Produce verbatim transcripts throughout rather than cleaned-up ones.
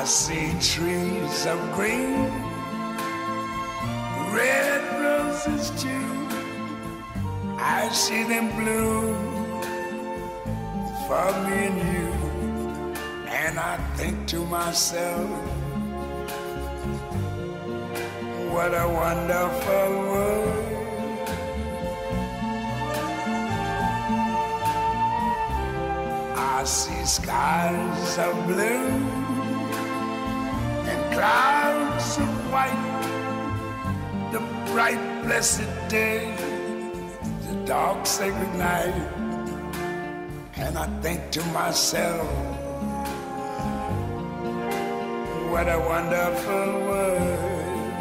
I see trees of green, red roses too. I see them bloom for me and you. And I think to myself, what a wonderful world. I see skies of blue and clouds of white, the bright blessed day, the dark sacred night. And I think to myself, what a wonderful world.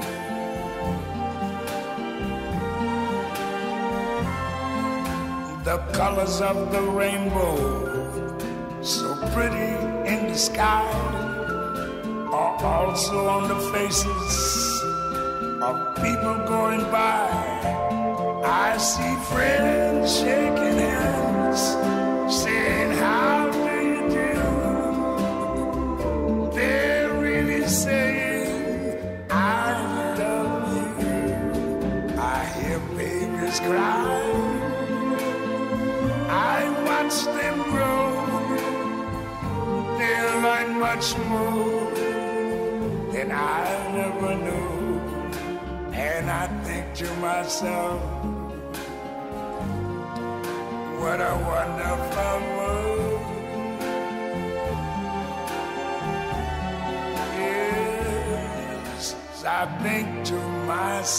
The colors of the rainbow, so pretty in the sky, are also on the faces of people going by. I see friends shaking hands, saying, how do you do? They're really saying, I love you. I hear babies cry, I watch them grow. They'll learn much more than I never knew. And I think to myself, what a wonderful world. Yes, I think to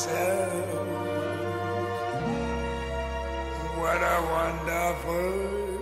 myself, what a wonderful world.